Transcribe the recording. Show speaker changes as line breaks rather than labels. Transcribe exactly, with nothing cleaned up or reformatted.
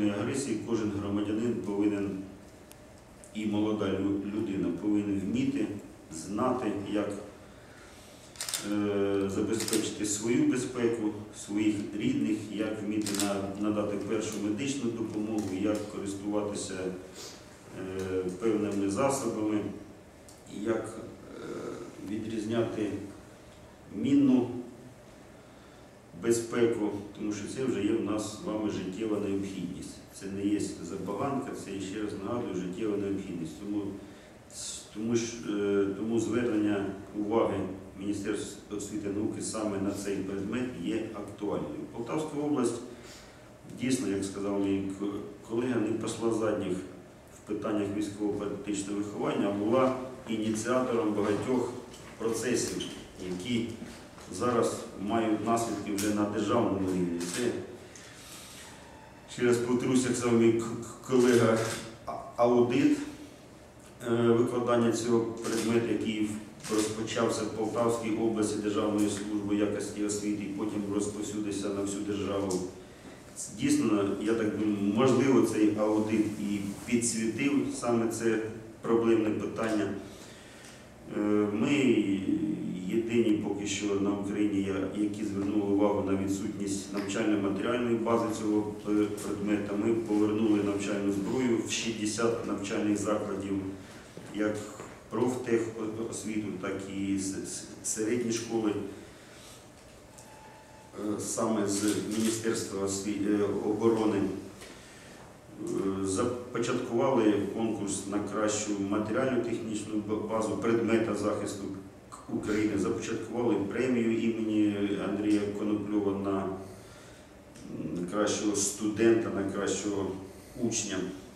збройної агресії кожен громадянин повинен, і молода людина повинна вміти, знати, як е, забезпечити свою безпеку, своїх рідних, як вміти надати першу медичну допомогу, як користуватися е, певними засобами, як е, відрізняти мінну безпеку, тому що це вже є в нас з вами життєва необхідність. Це не є забаганка, це, ще раз нагадую, життєва необхідність. Тому, тому, тому звернення уваги Міністерства освіти і науки саме на цей предмет є актуальною. Полтавська область, дійсно, як сказав мій колега, не пішла задніх в питаннях військово-патріотичного виховання, а була ініціатором багатьох процесів, які зараз мають наслідки вже на державному рівні. Це, ще раз повторюся, як сказав мій колега, аудит, викладання цього предмету, який розпочався в Полтавській області Державної служби якості освіти і потім розповсюдився на всю державу. Дійсно, я так думаю, можливо, цей аудит і підсвітив саме це проблемне питання. Ми єдині поки що на Україні, які звернули увагу на відсутність навчально-матеріальної бази цього предмета. Ми повернули навчальну зброю в шістдесят навчальних закладів, як профтехосвіту, так і середні школи. Саме з Міністерства оборони започаткували конкурс на кращу матеріально-технічну базу предмета захисту України, започаткували премію імені Андрія Конопльова на кращого студента, на кращого учня.